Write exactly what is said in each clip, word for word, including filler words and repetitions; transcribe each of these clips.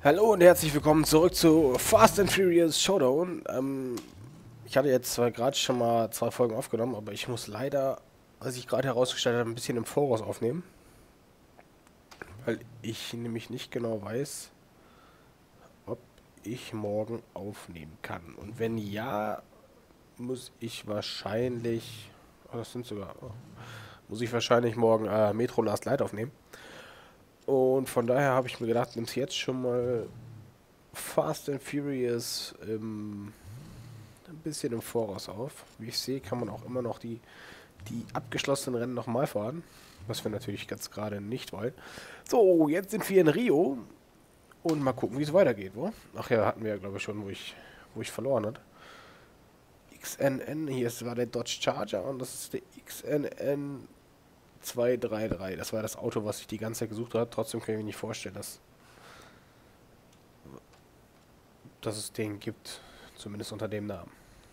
Hallo und herzlich willkommen zurück zu Fast and Furious Showdown. Ähm, ich hatte jetzt zwar gerade schon mal zwei Folgen aufgenommen, aber ich muss leider, was ich gerade herausgestellt habe, ein bisschen im Voraus aufnehmen. Weil ich nämlich nicht genau weiß, ob ich morgen aufnehmen kann. Und wenn ja, muss ich wahrscheinlich, oh, das sind sogar, oh, muss ich wahrscheinlich morgen äh, Metro Last Light aufnehmen. Und von daher habe ich mir gedacht, nimm's jetzt schon mal Fast and Furious im ein bisschen im Voraus auf. Wie ich sehe, kann man auch immer noch die, die abgeschlossenen Rennen nochmal fahren. Was wir natürlich ganz gerade nicht wollen. So, jetzt sind wir in Rio. Und mal gucken, wie es weitergeht, wo? Ach ja, hatten wir ja, glaube ich, schon, wo ich, wo ich verloren hat. X N N, hier ist, war der Dodge Charger und das ist der X N N zwei drei drei. Das war das Auto, was ich die ganze Zeit gesucht habe. Trotzdem kann ich mir nicht vorstellen, dass, dass es den gibt. Zumindest unter dem Namen.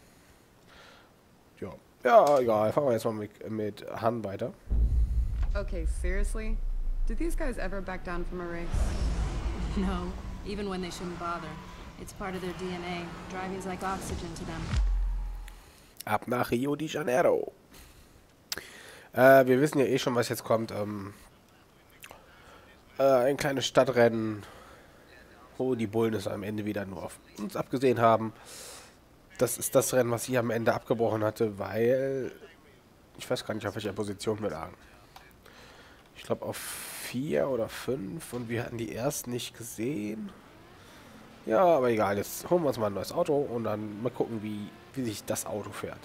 Ja, ja, egal. Fahren wir jetzt mal mit, mit Han weiter. Okay, seriously? Do these guys ever back down from a race? No, even when they shouldn't bother. It's part of their D N A. Driving's like oxygen to them. Ab nach Rio de Janeiro. Äh, wir wissen ja eh schon, was jetzt kommt. Ähm, äh, ein kleines Stadtrennen, wo die Bullen es am Ende wieder nur auf uns abgesehen haben. Das ist das Rennen, was ich am Ende abgebrochen hatte, weil ich weiß gar nicht, auf welcher Position wir lagen. Ich glaube auf vier oder fünf und wir hatten die erst nicht gesehen. Ja, aber egal, jetzt holen wir uns mal ein neues Auto und dann mal gucken, wie, wie sich das Auto fährt.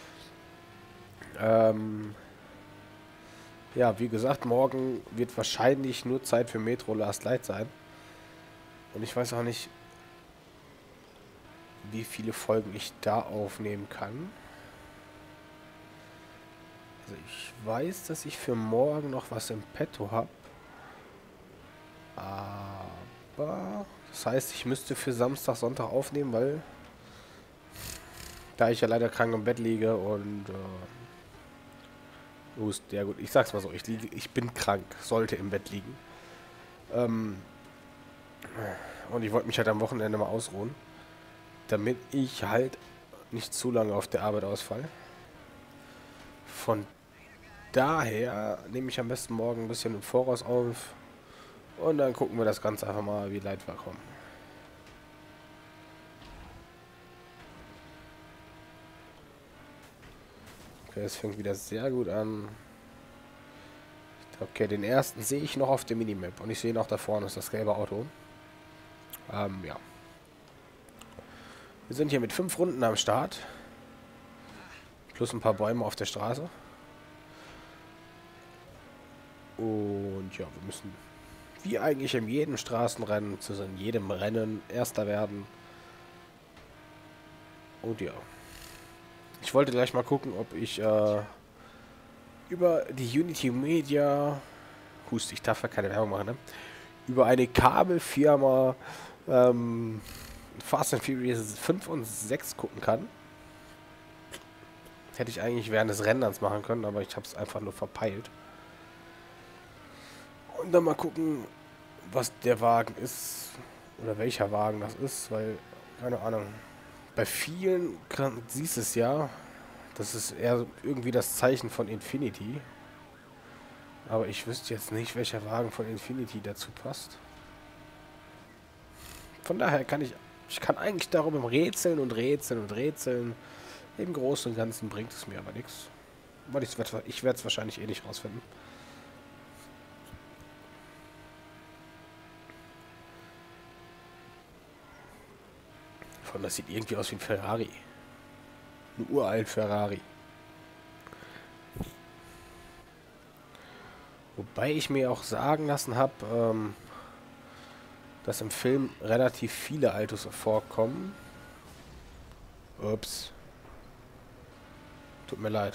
Ähm, ja, wie gesagt, morgen wird wahrscheinlich nur Zeit für Metro Last Light sein. Und ich weiß auch nicht, wie viele Folgen ich da aufnehmen kann. Also ich weiß, dass ich für morgen noch was im Petto habe. Aber das heißt, ich müsste für Samstag, Sonntag aufnehmen, weil da ich ja leider krank im Bett liege und äh, Hust, ja gut, ich sag's mal so, ich liege, ich bin krank, sollte im Bett liegen. Ähm, und ich wollte mich halt am Wochenende mal ausruhen, damit ich halt nicht zu lange auf der Arbeit ausfalle. Von daher nehme ich am besten morgen ein bisschen im Voraus auf und dann gucken wir das Ganze einfach mal, wie weit wir kommen. Okay, es fängt wieder sehr gut an. Okay, den ersten sehe ich noch auf der Minimap und ich sehe noch da vorne ist das gelbe Auto. Ähm, ja. Wir sind hier mit fünf Runden am Start. Plus ein paar Bäume auf der Straße. Und ja, wir müssen, wie eigentlich in jedem Straßenrennen, zu in jedem Rennen Erster werden. Und ja. Ich wollte gleich mal gucken, ob ich äh, über die Unity Media, Hust, ich darf ja keine Werbung machen, ne? Über eine Kabelfirma ähm, Fast and Furious fünf und sechs gucken kann. Hätte ich eigentlich während des Rennens machen können, aber ich habe es einfach nur verpeilt. Und dann mal gucken, was der Wagen ist. Oder welcher Wagen das ist, weil, keine Ahnung. Bei vielen kann, siehst es ja, das ist eher irgendwie das Zeichen von Infinity. Aber ich wüsste jetzt nicht, welcher Wagen von Infinity dazu passt. Von daher kann ich, ich kann eigentlich darum rätseln und rätseln und rätseln. Im Großen und Ganzen bringt es mir aber nichts. Weil ich werde es wahrscheinlich eh nicht rausfinden. Von das sieht irgendwie aus wie ein Ferrari. Ein uralt Ferrari. Wobei ich mir auch sagen lassen habe, ähm, dass im Film relativ viele Autos vorkommen. Ups. Tut mir leid.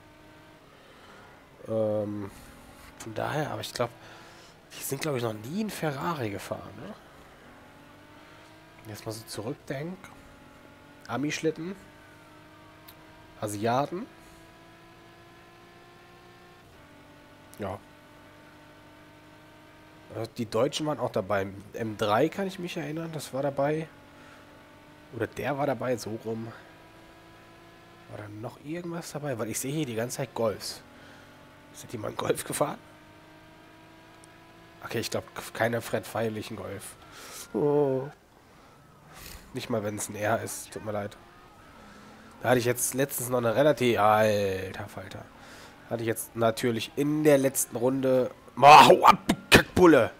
Ähm, von daher, aber ich glaube, die sind, glaube ich, noch nie in Ferrari gefahren, ne? Jetzt mal so zurückdenken. Ami-Schlitten. Asiaten. Ja. Die Deutschen waren auch dabei. M drei kann ich mich erinnern, das war dabei. Oder der war dabei, so rum. War da noch irgendwas dabei? Weil ich sehe hier die ganze Zeit Golfs. Sind die mal Golf gefahren? Okay, ich glaube, keiner fährt feierlichen Golf. Oh. Nicht mal, wenn es ein R ist. Tut mir leid. Da hatte ich jetzt letztens noch eine relativ... Alter Falter. Hatte ich jetzt natürlich in der letzten Runde... Oh, hau ab, Kackbulle!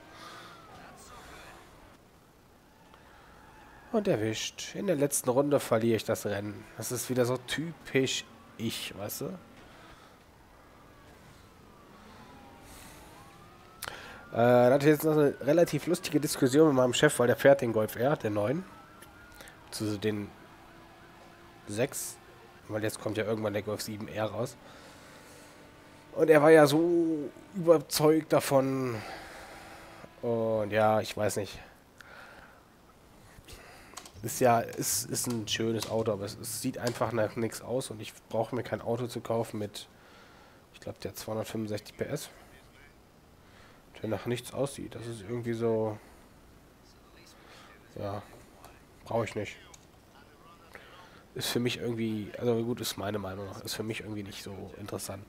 Und erwischt. In der letzten Runde verliere ich das Rennen. Das ist wieder so typisch ich, weißt du? Äh, da hatte ich jetzt noch eine relativ lustige Diskussion mit meinem Chef, weil der fährt den Golf R, den neuen. Zu den sechs. Weil jetzt kommt ja irgendwann der Golf sieben R raus. Und er war ja so überzeugt davon. Und ja, ich weiß nicht. Ist ja, ist, ist ein schönes Auto, aber es, es sieht einfach nach nichts aus und ich brauche mir kein Auto zu kaufen mit, ich glaube, der zweihundertfünfundsechzig P S. Der nach nichts aussieht. Das ist irgendwie so, ja, brauche ich nicht. Ist für mich irgendwie, also gut, ist meine Meinung nach, ist für mich irgendwie nicht so interessant.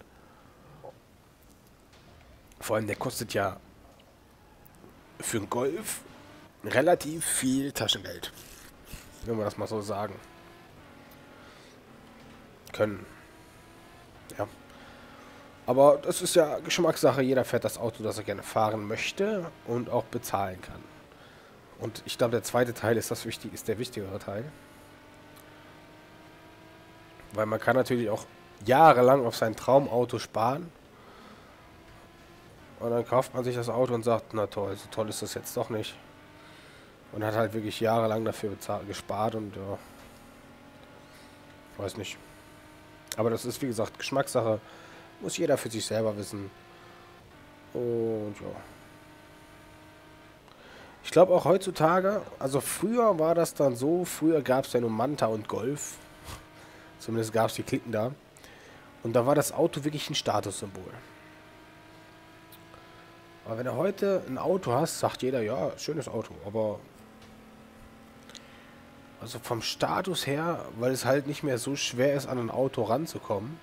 Vor allem, der kostet ja für einen Golf relativ viel Taschengeld. Wenn wir das mal so sagen können. Ja. Aber das ist ja Geschmackssache. Jeder fährt das Auto, das er gerne fahren möchte und auch bezahlen kann. Und ich glaube, der zweite Teil ist das wichtig, ist der wichtigere Teil. Weil man kann natürlich auch jahrelang auf sein Traumauto sparen. Und dann kauft man sich das Auto und sagt, na toll, so toll ist das jetzt doch nicht. Und hat halt wirklich jahrelang dafür bezahlt, gespart und ja, weiß nicht. Aber das ist wie gesagt Geschmackssache. Muss jeder für sich selber wissen. Und ja. Ich glaube auch heutzutage, also früher war das dann so, früher gab es ja nur Manta und Golf. Zumindest gab es die Klicken da. Und da war das Auto wirklich ein Statussymbol. Aber wenn du heute ein Auto hast, sagt jeder, ja, schönes Auto, aber also vom Status her, weil es halt nicht mehr so schwer ist, an ein Auto ranzukommen,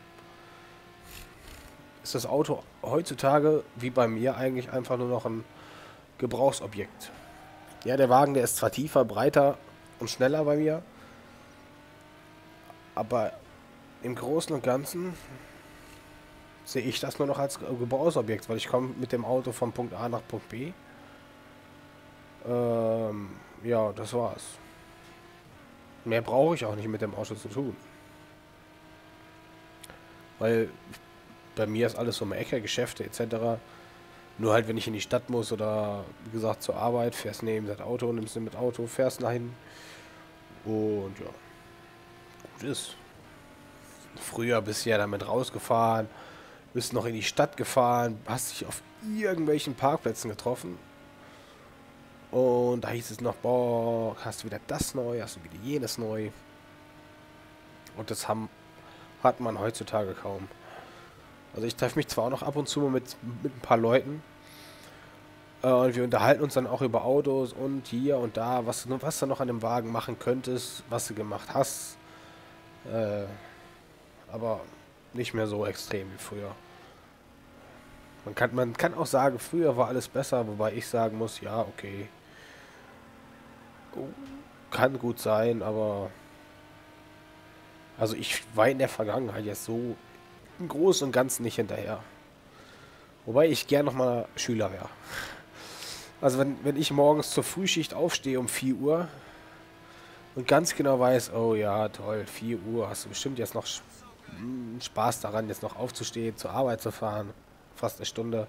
ist das Auto heutzutage, wie bei mir, eigentlich einfach nur noch ein Gebrauchsobjekt. Ja, der Wagen, der ist zwar tiefer, breiter und schneller bei mir, aber im Großen und Ganzen sehe ich das nur noch als Gebrauchsobjekt, weil ich komme mit dem Auto von Punkt A nach Punkt B. Ähm, ja, das war's. Mehr brauche ich auch nicht mit dem Auto zu tun. Weil bei mir ist alles um die Ecke, Geschäfte et cetera. Nur halt, wenn ich in die Stadt muss oder, wie gesagt, zur Arbeit, fährst neben das Auto, nimmst du mit Auto, fährst dahin. Und ja, gut ist. Früher bist du ja damit rausgefahren, bist noch in die Stadt gefahren, hast dich auf irgendwelchen Parkplätzen getroffen. Und da hieß es noch, boah, hast du wieder das neu, hast du wieder jenes neu. Und das haben, hat man heutzutage kaum. Also ich treffe mich zwar auch noch ab und zu mal mit, mit ein paar Leuten. Äh, und wir unterhalten uns dann auch über Autos und hier und da, was, was du noch an dem Wagen machen könntest, was du gemacht hast. Äh, aber nicht mehr so extrem wie früher. Man kann, man kann auch sagen, früher war alles besser, wobei ich sagen muss, ja, okay. Kann gut sein, aber also ich war in der Vergangenheit jetzt so im Großen und Ganzen nicht hinterher. Wobei ich gern nochmal Schüler wäre. Also wenn, wenn ich morgens zur Frühschicht aufstehe um vier Uhr und ganz genau weiß, oh ja, toll, vier Uhr, hast du bestimmt jetzt noch Spaß daran, jetzt noch aufzustehen, zur Arbeit zu fahren. Fast eine Stunde.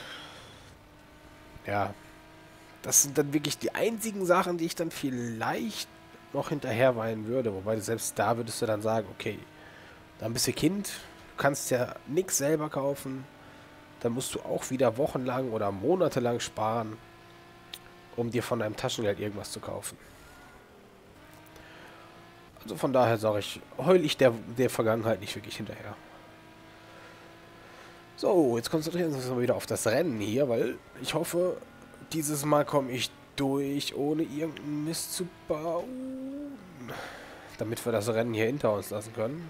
Ja. Das sind dann wirklich die einzigen Sachen, die ich dann vielleicht noch hinterher weinen würde. Wobei selbst da würdest du dann sagen, okay, dann bist du Kind, du kannst ja nichts selber kaufen. Dann musst du auch wieder wochenlang oder monatelang sparen, um dir von deinem Taschengeld irgendwas zu kaufen. Also von daher sage ich, heul ich der, der Vergangenheit nicht wirklich hinterher. So, jetzt konzentrieren wir uns mal wieder auf das Rennen hier, weil ich hoffe, Dieses Mal komme ich durch, ohne irgendeinen Mist zu bauen. Damit wir das Rennen hier hinter uns lassen können.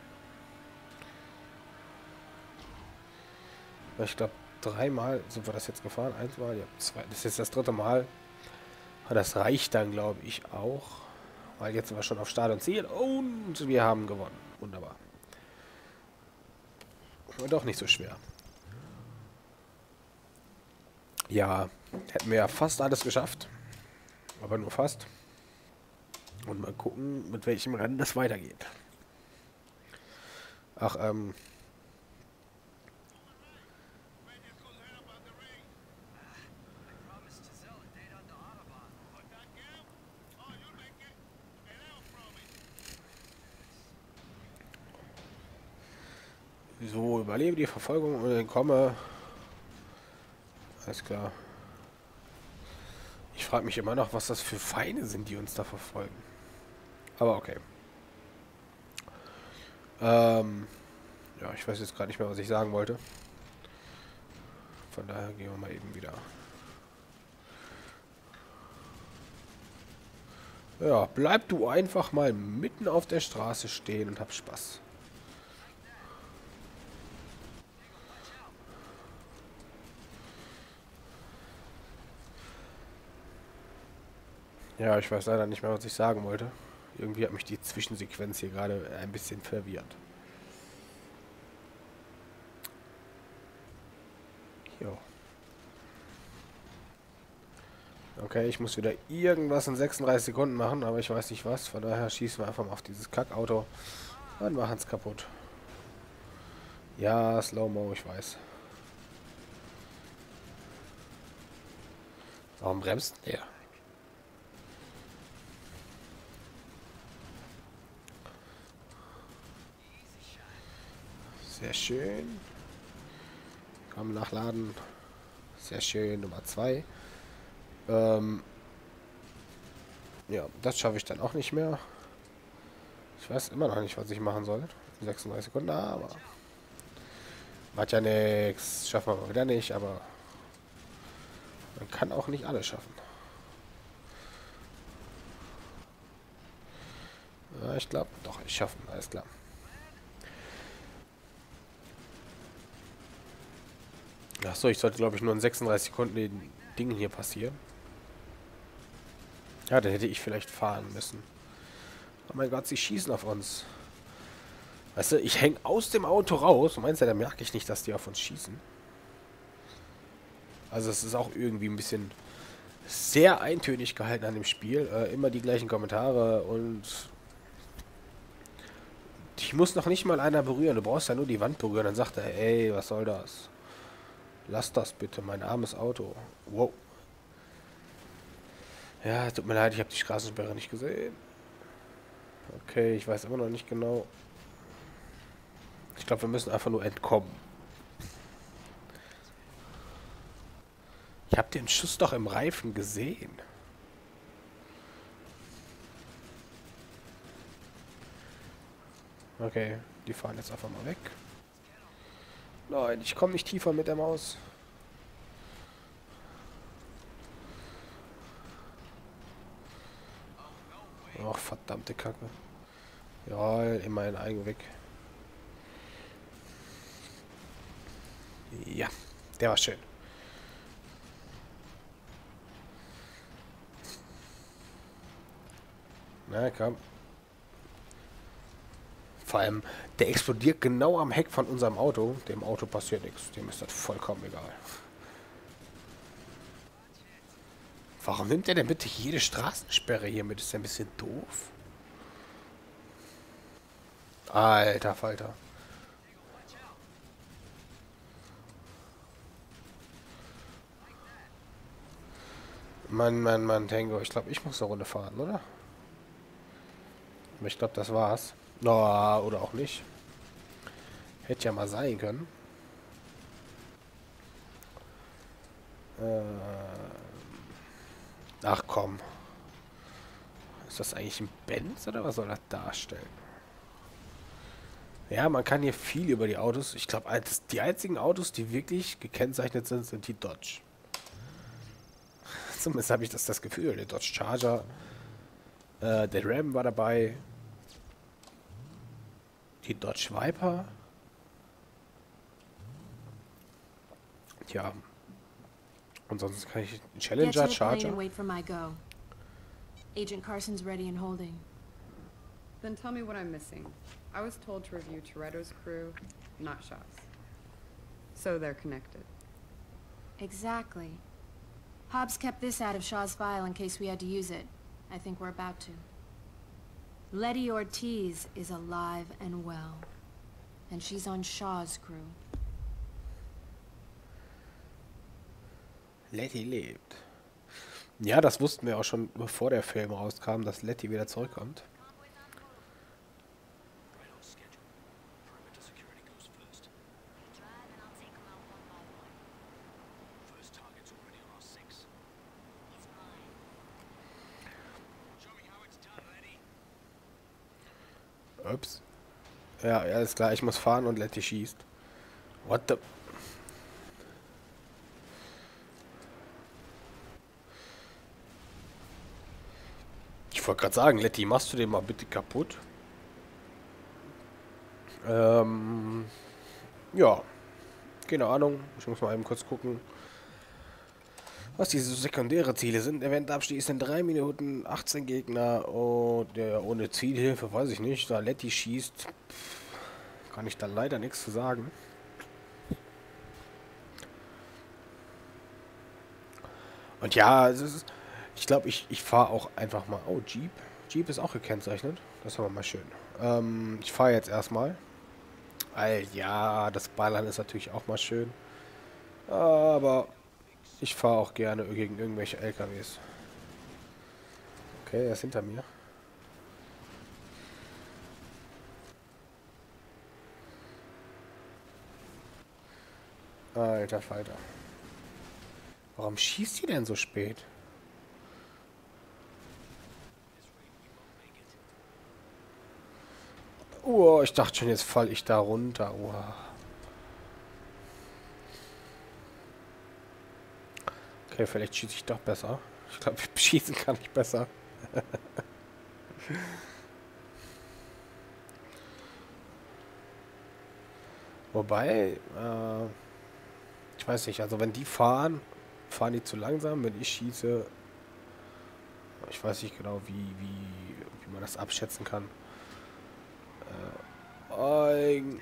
Ich glaube, dreimal sind wir das jetzt gefahren. Einmal, ja, zwei. Das ist jetzt das dritte Mal. Aber das reicht dann, glaube ich, auch. Weil jetzt sind wir schon auf Start und Ziel. Und wir haben gewonnen. Wunderbar. Und doch nicht so schwer. Ja, hätten wir ja fast alles geschafft. Aber nur fast. Und mal gucken, mit welchem Rennen das weitergeht. Ach, ähm... So, überlebe die Verfolgung und entkomme. Alles klar. Ich frage mich immer noch, was das für Feinde sind, die uns da verfolgen. Aber okay. Ähm, ja, ich weiß jetzt gerade nicht mehr, was ich sagen wollte. Von daher gehen wir mal eben wieder. Ja, bleib du einfach mal mitten auf der Straße stehen und hab Spaß. Ja, ich weiß leider nicht mehr, was ich sagen wollte. Irgendwie hat mich die Zwischensequenz hier gerade ein bisschen verwirrt. Jo. Okay, ich muss wieder irgendwas in sechsunddreißig Sekunden machen, aber ich weiß nicht was. Von daher schießen wir einfach mal auf dieses Kackauto und machen es kaputt. Ja, Slow-Mo, ich weiß. Warum bremst der? Sehr schön. Komm, nachladen. Sehr schön, Nummer zwei. Ähm ja, das schaffe ich dann auch nicht mehr. Ich weiß immer noch nicht, was ich machen soll. In sechsunddreißig Sekunden, aber... Macht ja nichts. Schaffen wir mal wieder nicht, aber... Man kann auch nicht alles schaffen. Ja, ich glaube, doch, ich schaffe es. Alles klar. Achso, ich sollte, glaube ich, nur in sechsunddreißig Sekunden den Dingen hier passieren. Ja, dann hätte ich vielleicht fahren müssen. Oh mein Gott, sie schießen auf uns. Weißt du, ich hänge aus dem Auto raus. Du meinst ja, da merke ich nicht, dass die auf uns schießen. Also es ist auch irgendwie ein bisschen sehr eintönig gehalten an dem Spiel. Äh, immer die gleichen Kommentare und... Ich muss noch nicht mal einer berühren. Du brauchst ja nur die Wand berühren. Dann sagt er, ey, was soll das? Lass das bitte, mein armes Auto. Wow. Ja, tut mir leid, ich habe die Straßensperre nicht gesehen. Okay, ich weiß immer noch nicht genau. Ich glaube, wir müssen einfach nur entkommen. Ich habe den Schuss doch im Reifen gesehen. Okay, die fahren jetzt einfach mal weg. Nein, ich komme nicht tiefer mit der Maus. Ach, verdammte Kacke. Ja, immerhin ein weg. Ja, der war schön. Na komm. Vor allem, der explodiert genau am Heck von unserem Auto. Dem Auto passiert nichts. Dem ist das vollkommen egal. Warum nimmt er denn bitte jede Straßensperre hier mit? Ist ja ein bisschen doof. Alter Falter. Mann, Mann, Mann, Tango. Ich glaube, ich muss eine Runde fahren, oder? Aber ich glaube, das war's. No, oder auch nicht. Hätte ja mal sein können. Äh, ach komm. Ist das eigentlich ein Benz oder was soll das darstellen? Ja, man kann hier viel über die Autos. Ich glaube, die einzigen Autos, die wirklich gekennzeichnet sind, sind die Dodge. Zumindest habe ich das, das Gefühl. Der Dodge Charger, äh, der Ram war dabei. Die Dodge Viper. Tja. Ansonsten kann ich Get to Challenger, the plane Charger. and wait for my go. Agent Carson's ready and holding. Then tell me what I'm missing. I was told to review Toretto's crew, not Shaw's. So they're connected. Exactly. Hobbs kept this out of Shaw's file in case we had to use it. I think we're about to. Letty Ortiz is alive and well. And she's on Shaw's crew. Letty lebt. Ja, das wussten wir auch schon, bevor der Film rauskam, dass Letty wieder zurückkommt. Ups. Ja, alles klar, ich muss fahren und Letty schießt. What the... Ich wollte gerade sagen, Letty, machst du den mal bitte kaputt? Ähm... Ja. Keine Ahnung. Ich muss mal eben kurz gucken, was diese sekundäre Ziele sind. Eventabstieg sind drei Minuten, achtzehn Gegner und ja, ohne Zielhilfe, weiß ich nicht. Da Letty schießt, pff, kann ich da leider nichts zu sagen. Und ja, es ist, ich glaube, ich, ich fahre auch einfach mal... Oh, Jeep. Jeep ist auch gekennzeichnet. Das ist aber mal schön. Ähm, ich fahre jetzt erstmal. Weil, ja, das Ballern ist natürlich auch mal schön. Aber... Ich fahre auch gerne gegen irgendwelche L K Ws. Okay, er ist hinter mir. Alter Falter. Warum schießt die denn so spät? Oh, ich dachte schon, jetzt falle ich da runter. Oh. Okay, vielleicht schieße ich doch besser. Ich glaube, schießen kann ich besser. Wobei, äh, ich weiß nicht, also wenn die fahren, fahren die zu langsam. Wenn ich schieße, ich weiß nicht genau, wie, wie, wie man das abschätzen kann. Äh, ein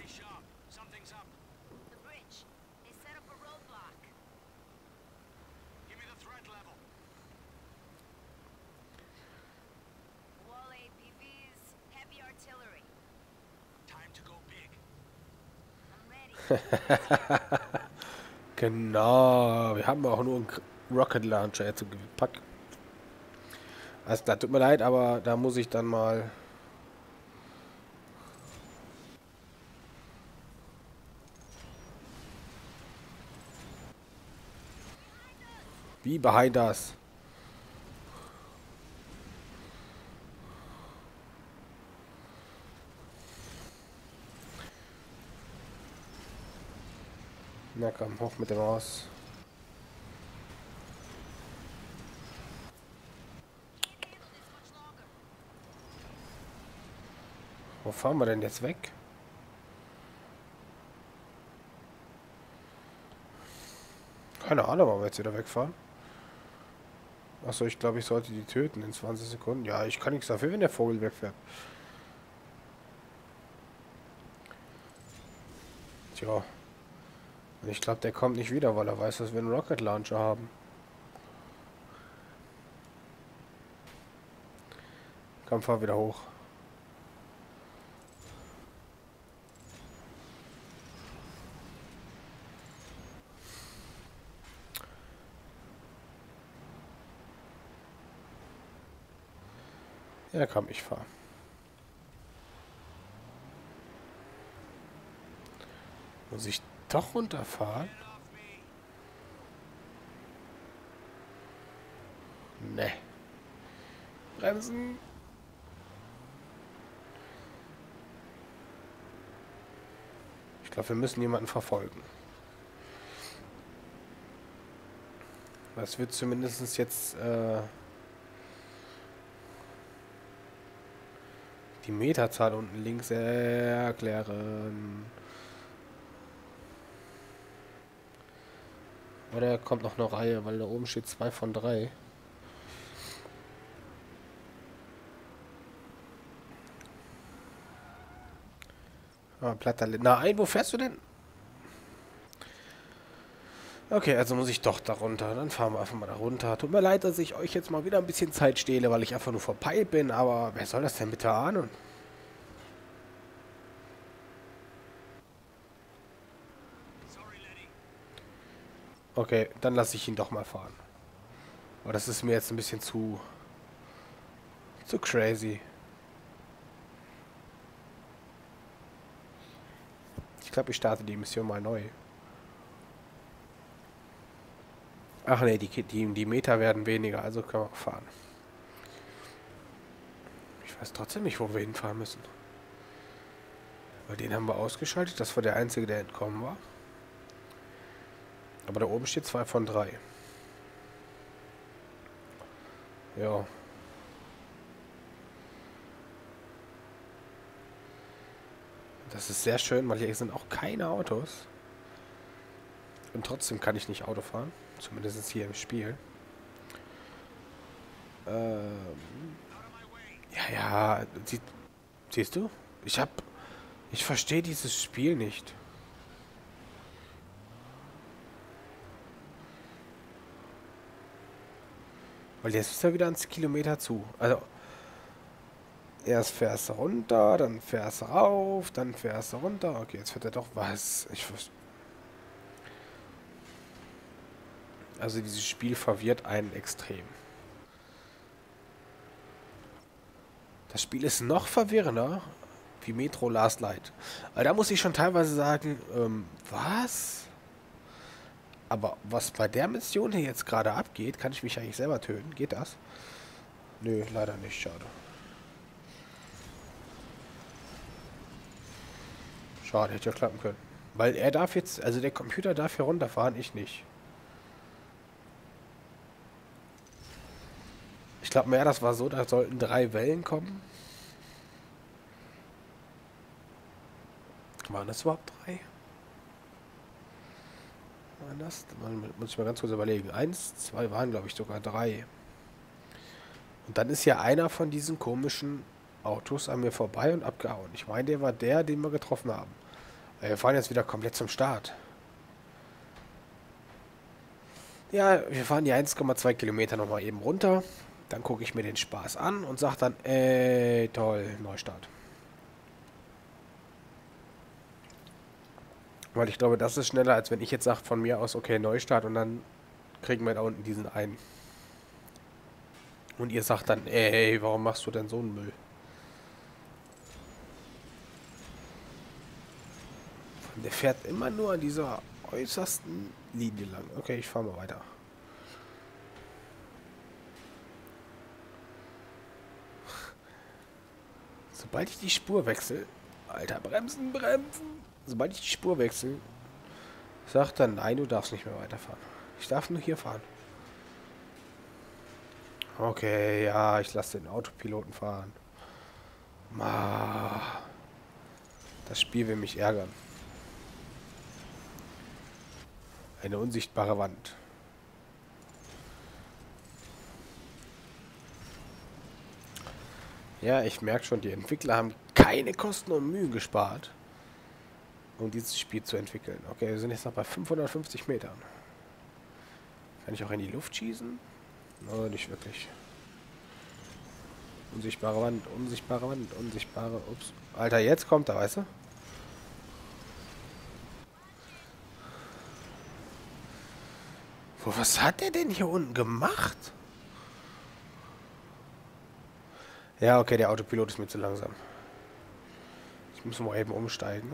Genau, wir haben auch nur einen Rocket Launcher jetzt gepackt. Also, das tut mir leid, aber da muss ich dann mal... Wie behind us? Na komm, hoch mit dem Haus. Wo fahren wir denn jetzt weg? Keine Ahnung, warum wir jetzt wieder wegfahren. Achso, ich glaube, ich sollte die töten in zwanzig Sekunden. Ja, ich kann nichts dafür, wenn der Vogel wegfährt. Tja. Und ich glaube, der kommt nicht wieder, weil er weiß, dass wir einen Rocket Launcher haben. Komm, fahr wieder hoch. Ja, komm, ich fahr. Muss ich doch runterfahren? Ne. Bremsen. Ich glaube, wir müssen jemanden verfolgen. Das wird zumindest jetzt äh, die Meterzahl unten links erklären. Oder kommt noch eine Reihe, weil da oben steht zwei von drei. Ah, Platter. Nein, wo fährst du denn? Okay, also muss ich doch da runter. Dann fahren wir einfach mal da runter. Tut mir leid, dass ich euch jetzt mal wieder ein bisschen Zeit stehle, weil ich einfach nur verpeilt bin. Aber wer soll das denn bitte ahnen? Okay, dann lasse ich ihn doch mal fahren. Aber das ist mir jetzt ein bisschen zu... zu crazy. Ich glaube, ich starte die Mission mal neu. Ach nee, die, die, die Meter werden weniger, also können wir auch fahren. Ich weiß trotzdem nicht, wo wir hinfahren müssen. Weil den haben wir ausgeschaltet, das war der einzige, der entkommen war. Aber da oben steht zwei von drei. Ja. Das ist sehr schön, weil hier sind auch keine Autos. Und trotzdem kann ich nicht Auto fahren. Zumindest hier im Spiel. Ähm ja, ja. Sie, siehst du? Ich hab... Ich verstehe dieses Spiel nicht. Weil jetzt ist er wieder ans Kilometer zu. Also... Erst fährst du runter, dann fährst du rauf, dann fährst du runter. Okay, jetzt fährt er doch was. Ich verstehe. Also dieses Spiel verwirrt einen extrem. Das Spiel ist noch verwirrender wie Metro Last Light. Aber da muss ich schon teilweise sagen, ähm, was? Aber was bei der Mission hier jetzt gerade abgeht, kann ich mich eigentlich selber töten. Geht das? Nö, leider nicht. Schade. Schade, hätte ja klappen können. Weil er darf jetzt, also der Computer darf hier runterfahren, ich nicht. Ich glaube mehr, das war so, da sollten drei Wellen kommen. Waren das überhaupt drei? Waren das? Muss ich mal ganz kurz überlegen. Eins, zwei waren, glaube ich, sogar drei. Und dann ist ja einer von diesen komischen Autos an mir vorbei und abgehauen. Ich meine, der war der, den wir getroffen haben. Wir fahren jetzt wieder komplett zum Start. Ja, wir fahren die eins Komma zwei Kilometer nochmal eben runter. Dann gucke ich mir den Spaß an und sage dann, ey, toll, Neustart. Weil ich glaube, das ist schneller, als wenn ich jetzt sage von mir aus, okay, Neustart und dann kriegen wir da unten diesen einen. Und ihr sagt dann, ey, warum machst du denn so einen Müll? Der fährt immer nur an dieser äußersten Linie lang. Okay, ich fahre mal weiter. Sobald ich die Spur wechsle... Alter, bremsen, bremsen! Sobald ich die Spur wechsle, sagt dann, nein, du darfst nicht mehr weiterfahren. Ich darf nur hier fahren. Okay, ja, ich lasse den Autopiloten fahren. Das Spiel will mich ärgern. Eine unsichtbare Wand. Ja, ich merke schon, die Entwickler haben keine Kosten und Mühen gespart, um dieses Spiel zu entwickeln. Okay, wir sind jetzt noch bei fünfhundertfünfzig Metern. Kann ich auch in die Luft schießen? No, nicht wirklich. Unsichtbare Wand, unsichtbare Wand, unsichtbare... Ups. Alter, jetzt kommt er, weißt du? Wo, was hat der denn hier unten gemacht? Ja, okay, der Autopilot ist mir zu langsam. Ich muss mal eben umsteigen.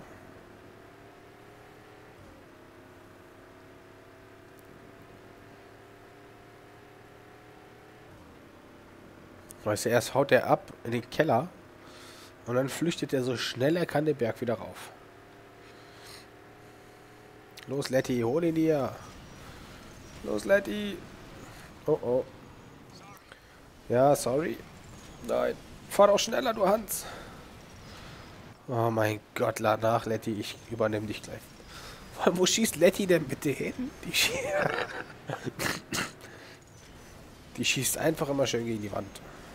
Weißt du, erst haut er ab in den Keller und dann flüchtet er so schnell er kann den Berg wieder rauf. Los, Letty, hol ihn dir. Los, Letty. Oh oh. Ja, sorry. Nein. Fahr doch schneller, du Hans. Oh mein Gott, lad nach, Letty. Ich übernehme dich gleich. Wo schießt Letty denn bitte hin? Die, schie die schießt einfach immer schön gegen die Wand.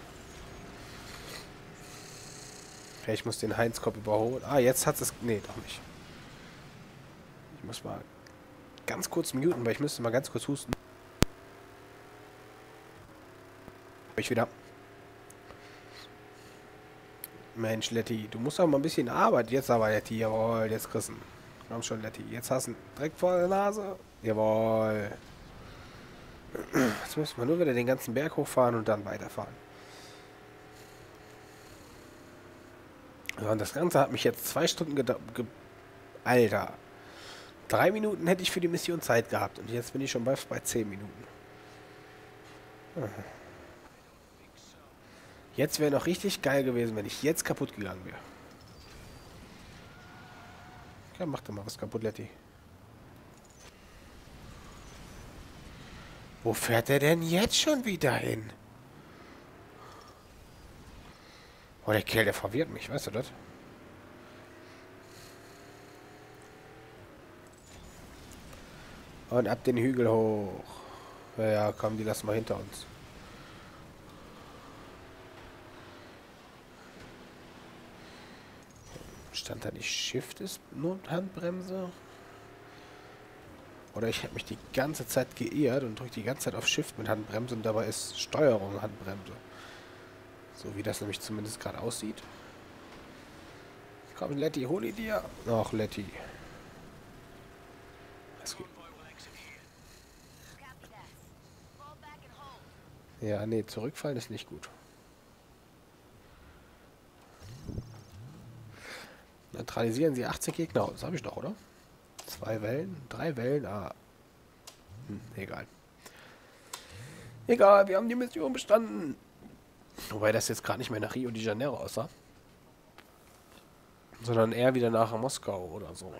Okay, ich muss den Heinz-Kopf überholen. Ah, jetzt hat es... Nee, doch nicht. Ich muss mal ganz kurz muten, weil ich müsste mal ganz kurz husten. Ich wieder. Mensch, Letty, du musst auch mal ein bisschen Arbeit. Jetzt aber, Letty, jawohl, jetzt Christen. Komm schon, Letty. Jetzt hast du ihn direkt vor der Nase. Jawohl. Jetzt müssen wir nur wieder den ganzen Berg hochfahren und dann weiterfahren. Ja, und das Ganze hat mich jetzt zwei Stunden gedauert. Ge Alter. Drei Minuten hätte ich für die Mission Zeit gehabt. Und jetzt bin ich schon bei, bei zehn Minuten. Jetzt wäre noch richtig geil gewesen, wenn ich jetzt kaputt gegangen wäre. Ja, mach doch mal was kaputt, Letty. Wo fährt er denn jetzt schon wieder hin? Oh, der Kerl, der verwirrt mich, weißt du das? Und ab den Hügel hoch. Ja, ja, komm, die lassen wir hinter uns. Stand da nicht Shift ist nur Handbremse? Oder ich habe mich die ganze Zeit geirrt und drücke die ganze Zeit auf Shift mit Handbremse und dabei ist Steuerung Handbremse. So wie das nämlich zumindest gerade aussieht. Komm, Letty, hol ihn dir. Ach, Letty. Es geht. Ja, nee, zurückfallen ist nicht gut. Neutralisieren Sie achtzig Gegner. Das habe ich doch, oder? Zwei Wellen, drei Wellen, ah. Hm, egal. Egal, wir haben die Mission bestanden. Wobei das jetzt gerade nicht mehr nach Rio de Janeiro aussah. Sondern eher wieder nach Moskau oder so.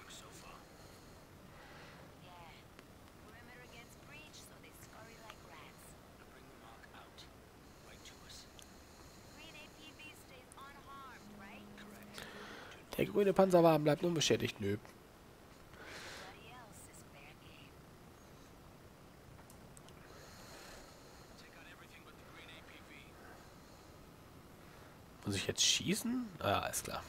Der grüne Panzerwagen bleibt unbeschädigt, nö. Muss ich jetzt schießen? Ah, ist klar.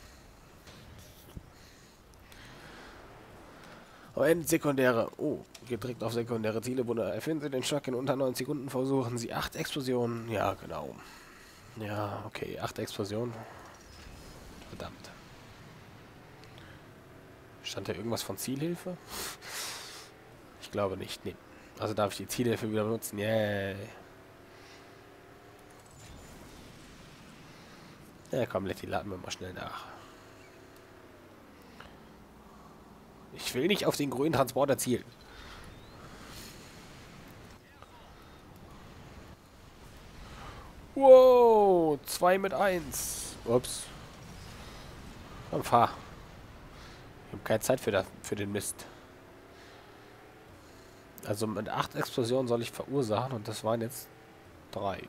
Oh, sekundäre. Oh, gedrückt auf sekundäre Ziele. Wunder. Erfinden Sie den Schock in unter neun Sekunden. Versuchen Sie acht Explosionen. Ja, genau. Ja, okay. Acht Explosionen. Verdammt. Stand da irgendwas von Zielhilfe? Ich glaube nicht. Nee. Also darf ich die Zielhilfe wieder benutzen? Yeah. Ja, komm, Letty, laden wir mal schnell nach. Ich will nicht auf den grünen Transporter zielen. Wow, zwei mit eins. Ups. Komm, fahr. Ich habe keine Zeit für, das, für den Mist. Also mit acht Explosionen soll ich verursachen und das waren jetzt drei.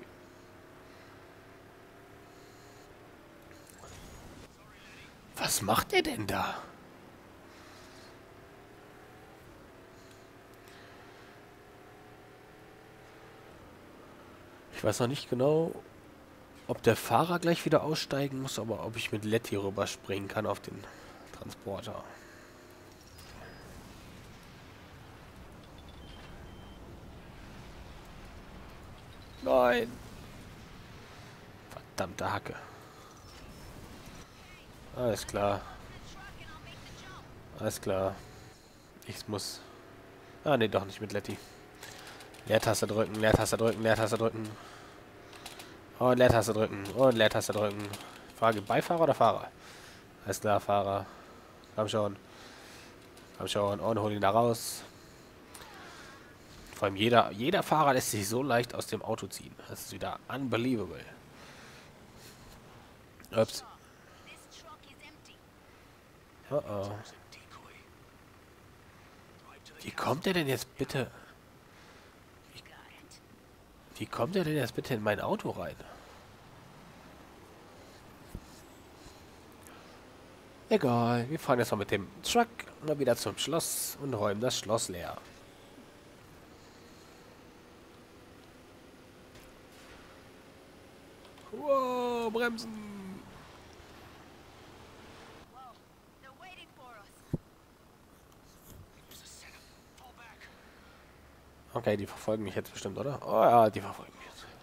Was macht er denn da? Ich weiß noch nicht genau, ob der Fahrer gleich wieder aussteigen muss, aber ob ich mit Letty rüberspringen kann auf den Transporter. Nein! Verdammte Hacke. Alles klar. Alles klar. Ich muss... Ah, ne, doch nicht mit Letty. Leertaste drücken, Leertaste drücken, Leertaste drücken. Und Leertaste drücken. Und Leertaste drücken. Frage, Beifahrer oder Fahrer? Alles klar, Fahrer. Komm schon. Komm schon. Und hol ihn da raus. Vor allem jeder, jeder Fahrer lässt sich so leicht aus dem Auto ziehen. Das ist wieder unbelievable. Ups. Oh oh. Wie kommt der denn jetzt bitte? Wie, Wie kommt er denn jetzt bitte in mein Auto rein? Egal, wir fahren jetzt mal mit dem Truck mal wieder zum Schloss und räumen das Schloss leer. Wow, bremsen! Okay, die verfolgen mich jetzt bestimmt, oder? Oh ja, die verfolgen mich jetzt.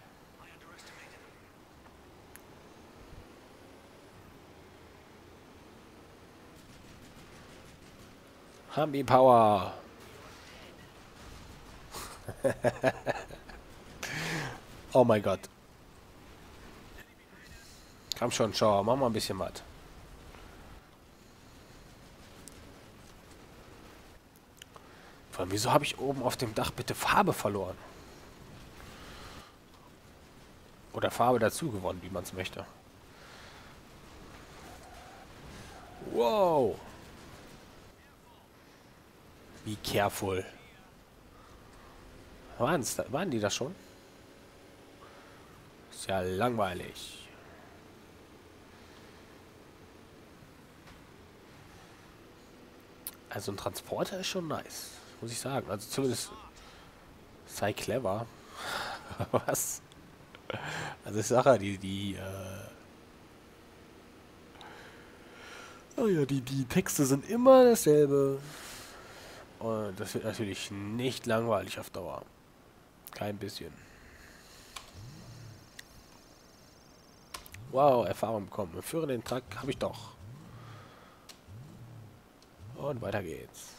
Hambi Power! Oh mein Gott. Komm schon, schau, mach mal ein bisschen was. Vor allem, wieso habe ich oben auf dem Dach bitte Farbe verloren? Oder Farbe dazu gewonnen, wie man es möchte. Wow. Be careful. Waren's da, waren die das schon? Ist ja langweilig. Also ein Transporter ist schon nice. Muss ich sagen. Also zumindest sei clever. Was? Also ich sage ja, die, die, äh oh ja, die, die Texte sind immer dasselbe. Und das wird natürlich nicht langweilig auf Dauer. Kein bisschen. Wow, Erfahrung bekommen. Führe den Truck habe ich doch. Und weiter geht's.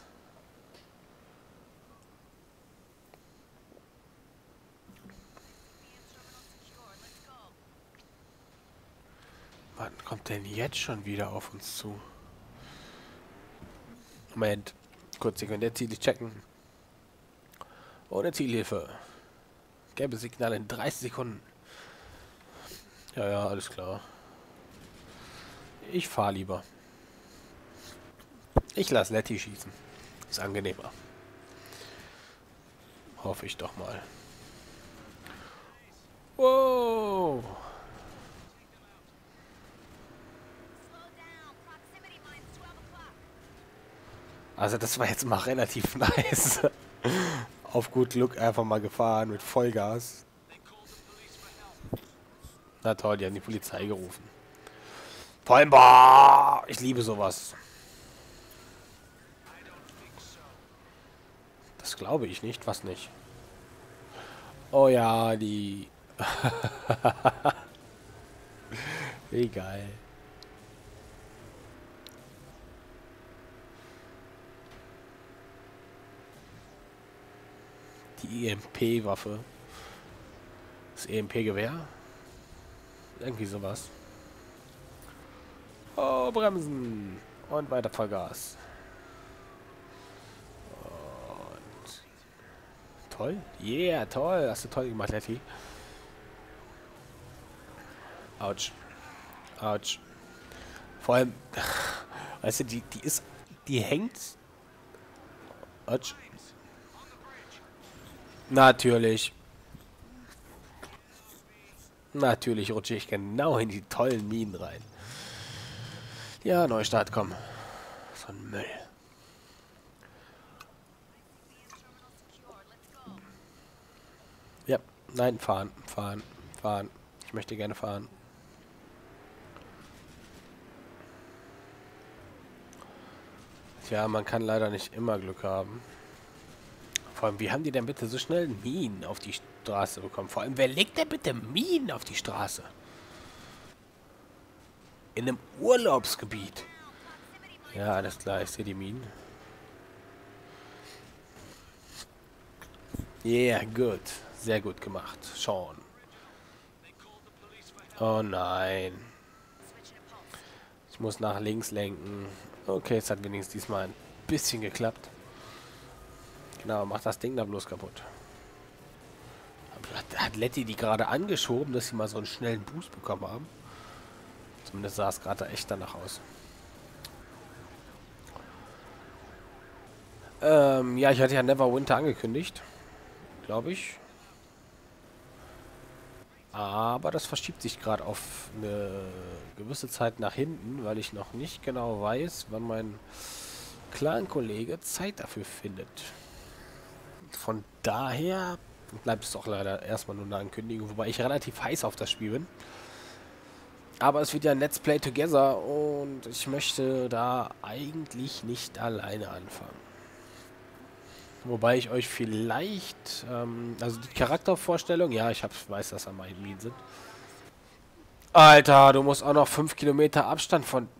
Wann kommt denn jetzt schon wieder auf uns zu? Moment. Kurz Sekunde, Ziele checken. Ohne Zielhilfe. Gelbe Signal in dreißig Sekunden. Ja, ja, alles klar. Ich fahre lieber. Ich lasse Letty schießen. Ist angenehmer. Hoffe ich doch mal. Wow. Also das war jetzt mal relativ nice. Auf gut Glück einfach mal gefahren mit Vollgas. Na toll, die haben die Polizei gerufen. Vor allem, boah, ich liebe sowas. Das glaube ich nicht, was nicht. Oh ja, die... Wie geil. Die E M P-Waffe. Das E M P-Gewehr. Irgendwie sowas. Oh, bremsen. Und weiter Vollgas. Und... Toll. Yeah, toll. Hast du toll gemacht, Letty. Autsch. Autsch. Vor allem... Weißt du, die, die ist... Die hängt... Autsch. Natürlich. Natürlich rutsche ich genau in die tollen Minen rein. Ja, Neustart, komm. So ein Müll. Ja, nein, fahren, fahren, fahren. Ich möchte gerne fahren. Tja, man kann leider nicht immer Glück haben. Vor allem, wie haben die denn bitte so schnell Minen auf die Straße bekommen? Vor allem, wer legt denn bitte Minen auf die Straße? In einem Urlaubsgebiet. Ja, alles klar, ich sehe die Minen. Yeah, gut. Sehr gut gemacht, Sean. Oh nein. Ich muss nach links lenken. Okay, es hat wenigstens diesmal ein bisschen geklappt. Genau, macht das Ding da bloß kaputt. Hat, hat Letty die gerade angeschoben, dass sie mal so einen schnellen Boost bekommen haben? Zumindest sah es gerade echt danach aus. Ähm, ja, ich hatte ja Neverwinter angekündigt. Glaube ich. Aber das verschiebt sich gerade auf eine gewisse Zeit nach hinten, weil ich noch nicht genau weiß, wann mein Clan-Kollege Zeit dafür findet. Von daher bleibt es doch leider erstmal nur eine Ankündigung, wobei ich relativ heiß auf das Spiel bin. Aber es wird ja ein Let's Play Together und ich möchte da eigentlich nicht alleine anfangen. Wobei ich euch vielleicht, ähm, also die Charaktervorstellung, ja, ich hab, weiß, dass Armeen sind. Alter, du musst auch noch fünf Kilometer Abstand von